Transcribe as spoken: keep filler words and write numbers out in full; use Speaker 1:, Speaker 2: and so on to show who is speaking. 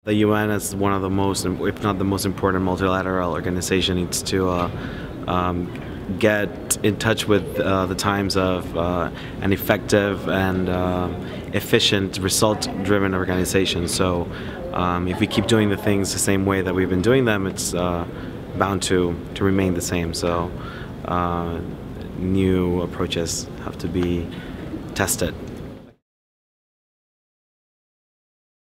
Speaker 1: The U N is one of the most, if not the most important multilateral organization, needs to uh, um, get in touch with uh, the times of uh, an effective and uh, efficient, result-driven organization. So um, if we keep doing the things the same way that we've been doing them, it's uh, bound to, to remain the same. So uh, new approaches have to be tested.